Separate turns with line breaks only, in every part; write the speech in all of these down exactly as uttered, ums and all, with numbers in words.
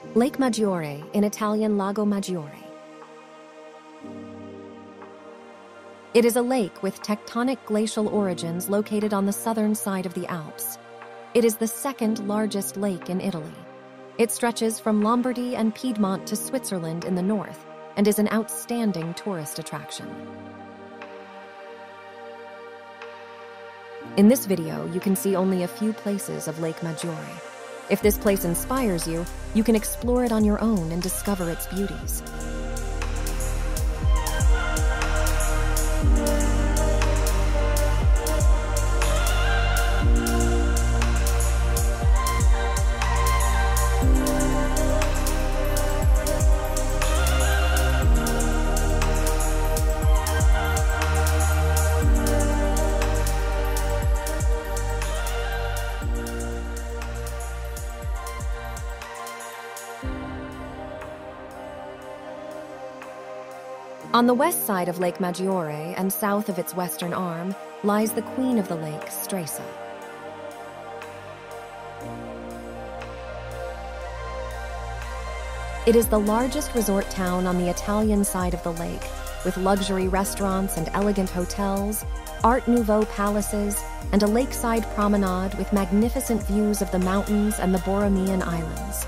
Lake Maggiore, in Italian Lago Maggiore. It is a lake with tectonic glacial origins located on the southern side of the Alps. It is the second largest lake in Italy. It stretches from Lombardy and Piedmont to Switzerland in the north and is an outstanding tourist attraction. In this video, you can see only a few places of Lake Maggiore. If this place inspires you, you can explore it on your own and discover its beauties. On the west side of Lake Maggiore and south of its western arm lies the queen of the lake, Stresa. It is the largest resort town on the Italian side of the lake, with luxury restaurants and elegant hotels, Art Nouveau palaces, and a lakeside promenade with magnificent views of the mountains and the Borromean Islands.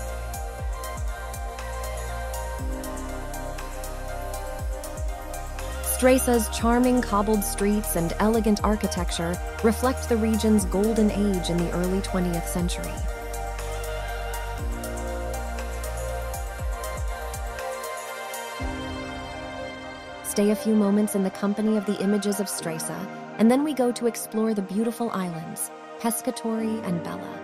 Stresa's charming cobbled streets and elegant architecture reflect the region's golden age in the early twentieth century. Stay a few moments in the company of the images of Stresa, and then we go to explore the beautiful islands, Pescatori and Bella.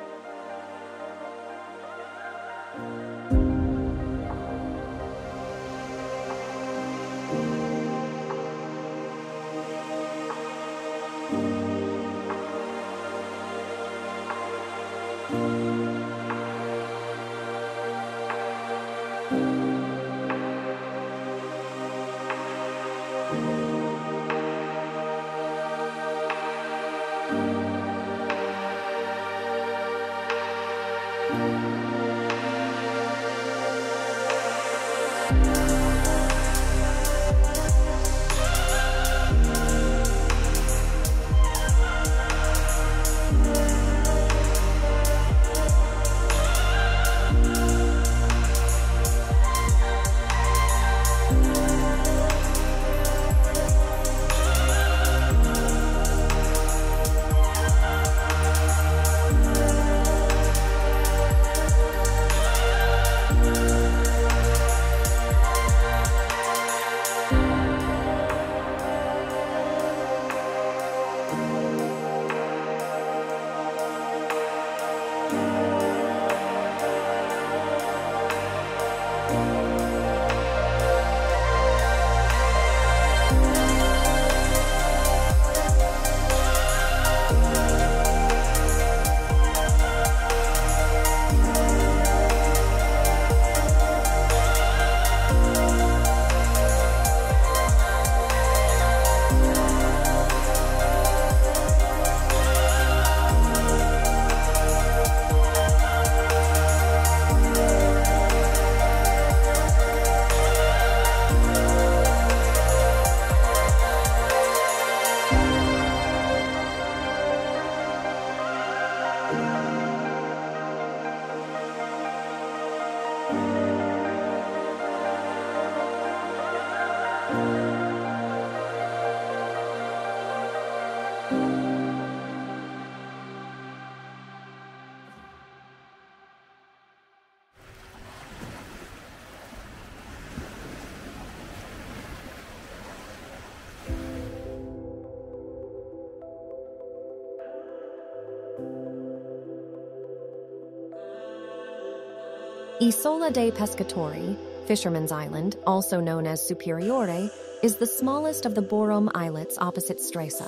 Isola dei Pescatori, Fisherman's Island, also known as Superiore, is the smallest of the Borrome islets opposite Stresa.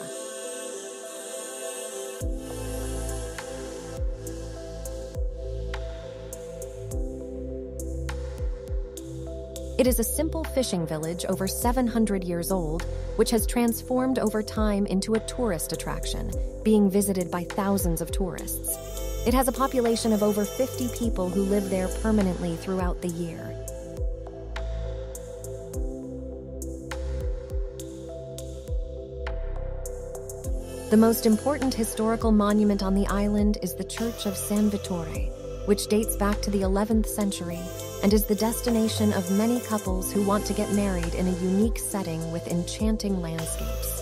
It is a simple fishing village over seven hundred years old, which has transformed over time into a tourist attraction, being visited by thousands of tourists. It has a population of over fifty people who live there permanently throughout the year. The most important historical monument on the island is the Church of San Vittore, which dates back to the eleventh century and is the destination of many couples who want to get married in a unique setting with enchanting landscapes.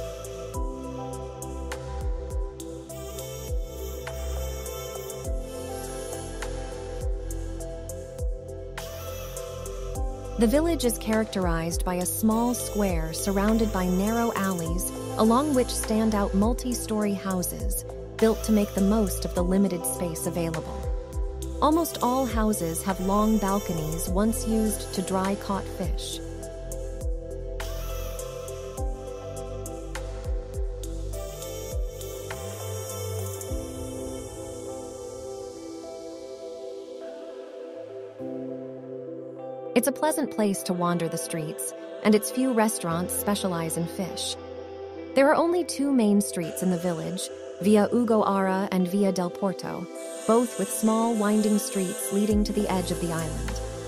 The village is characterized by a small square surrounded by narrow alleys, along which stand out multi-story houses built to make the most of the limited space available. Almost all houses have long balconies once used to dry caught fish. It's a pleasant place to wander the streets, and its few restaurants specialize in fish. There are only two main streets in the village, Via Ugo Ara and Via del Porto, both with small winding streets leading to the edge of the island.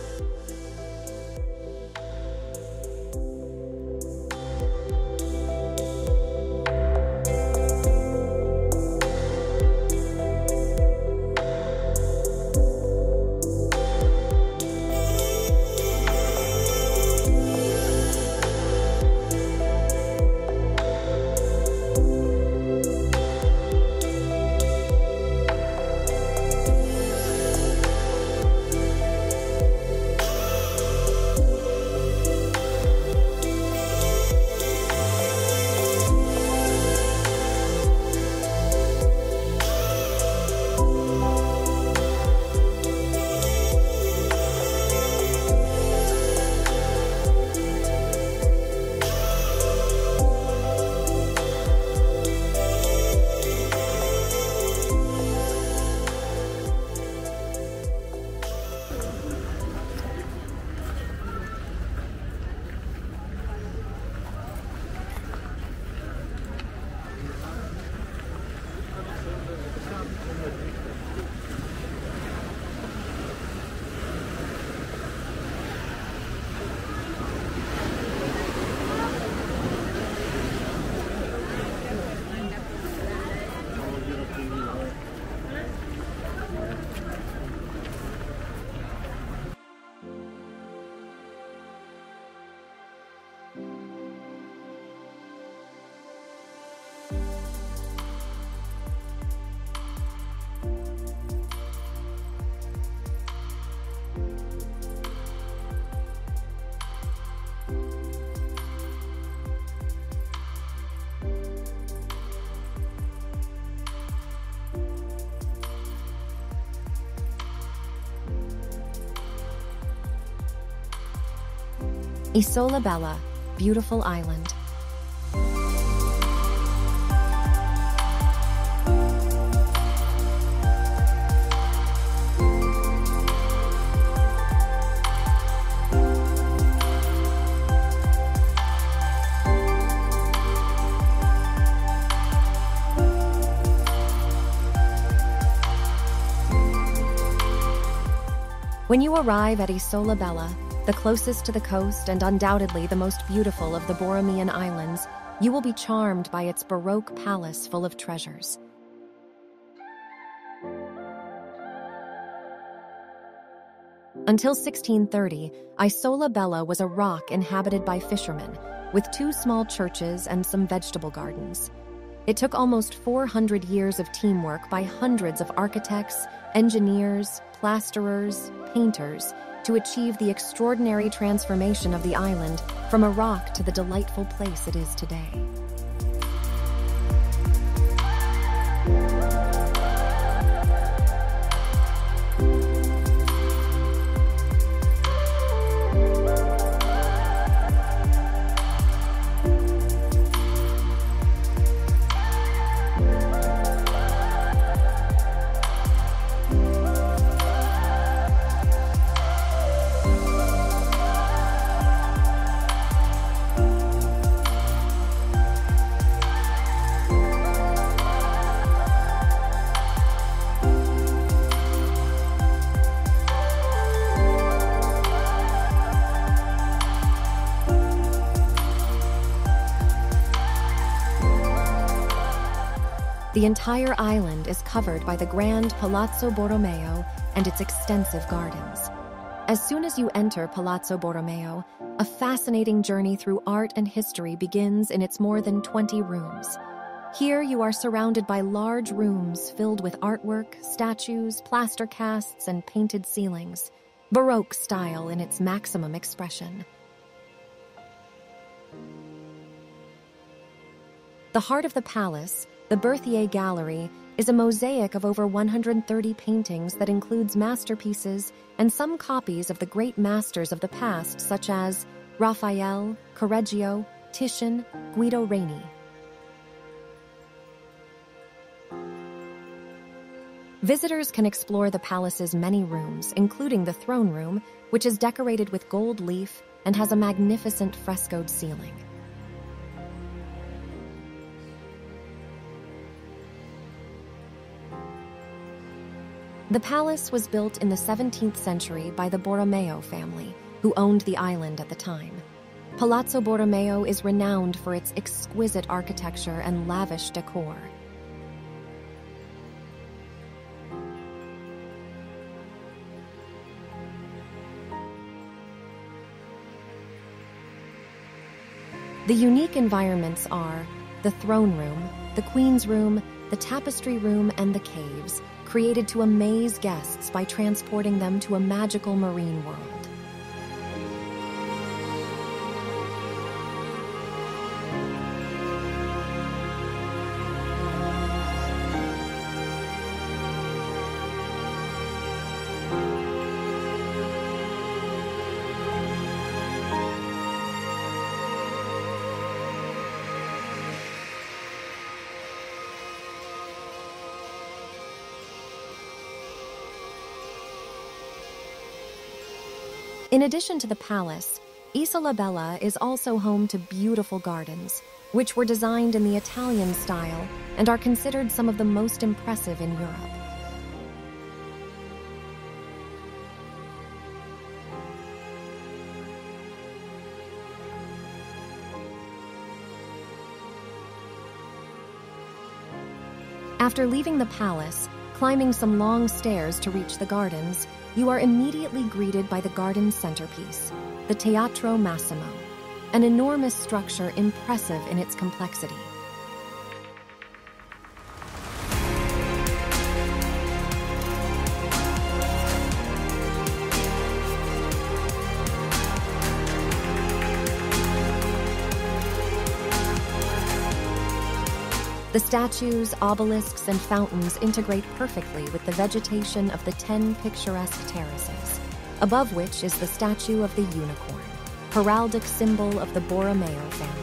Isola Bella, beautiful island. When you arrive at Isola Bella, the closest to the coast and undoubtedly the most beautiful of the Borromean Islands, you will be charmed by its Baroque palace full of treasures. Until sixteen thirty, Isola Bella was a rock inhabited by fishermen, with two small churches and some vegetable gardens. It took almost four hundred years of teamwork by hundreds of architects, engineers, plasterers, painters, to achieve the extraordinary transformation of the island from a rock to the delightful place it is today. The entire island is covered by the grand Palazzo Borromeo and its extensive gardens. As soon as you enter Palazzo Borromeo, a fascinating journey through art and history begins in its more than twenty rooms. Here you are surrounded by large rooms filled with artwork, statues, plaster casts, and painted ceilings, Baroque style in its maximum expression. The heart of the palace, the Berthier Gallery, is a mosaic of over one hundred thirty paintings that includes masterpieces and some copies of the great masters of the past such as Raphael, Correggio, Titian, Guido Reni. Visitors can explore the palace's many rooms, including the throne room, which is decorated with gold leaf and has a magnificent frescoed ceiling. The palace was built in the seventeenth century by the Borromeo family, who owned the island at the time. Palazzo Borromeo is renowned for its exquisite architecture and lavish decor. The unique environments are the throne room, the queen's room, the tapestry room, and the caves, created to amaze guests by transporting them to a magical marine world. In addition to the palace, Isola Bella is also home to beautiful gardens, which were designed in the Italian style and are considered some of the most impressive in Europe. After leaving the palace, climbing some long stairs to reach the gardens, you are immediately greeted by the garden's centerpiece, the Teatro Massimo, an enormous structure impressive in its complexity. The statues, obelisks, and fountains integrate perfectly with the vegetation of the ten picturesque terraces, above which is the statue of the unicorn, heraldic symbol of the Borromeo family.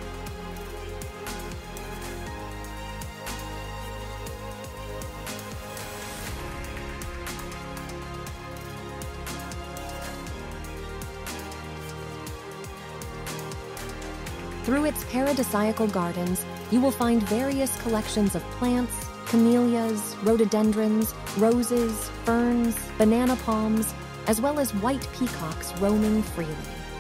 Through its paradisiacal gardens, you will find various collections of plants, camellias, rhododendrons, roses, ferns, banana palms, as well as white peacocks roaming freely.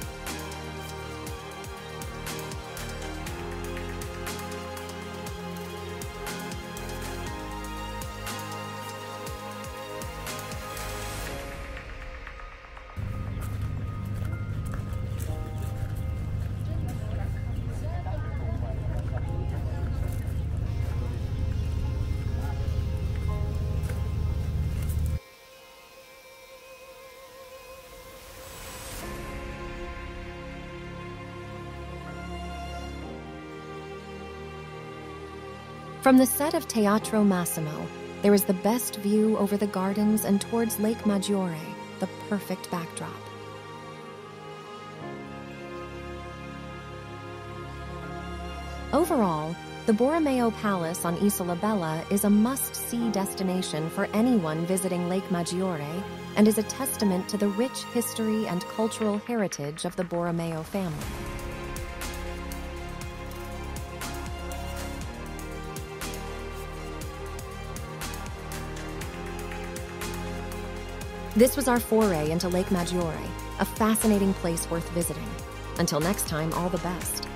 From the set of Teatro Massimo, there is the best view over the gardens and towards Lake Maggiore, the perfect backdrop. Overall, the Borromeo Palace on Isola Bella is a must-see destination for anyone visiting Lake Maggiore and is a testament to the rich history and cultural heritage of the Borromeo family. This was our foray into Lake Maggiore, a fascinating place worth visiting. Until next time, all the best.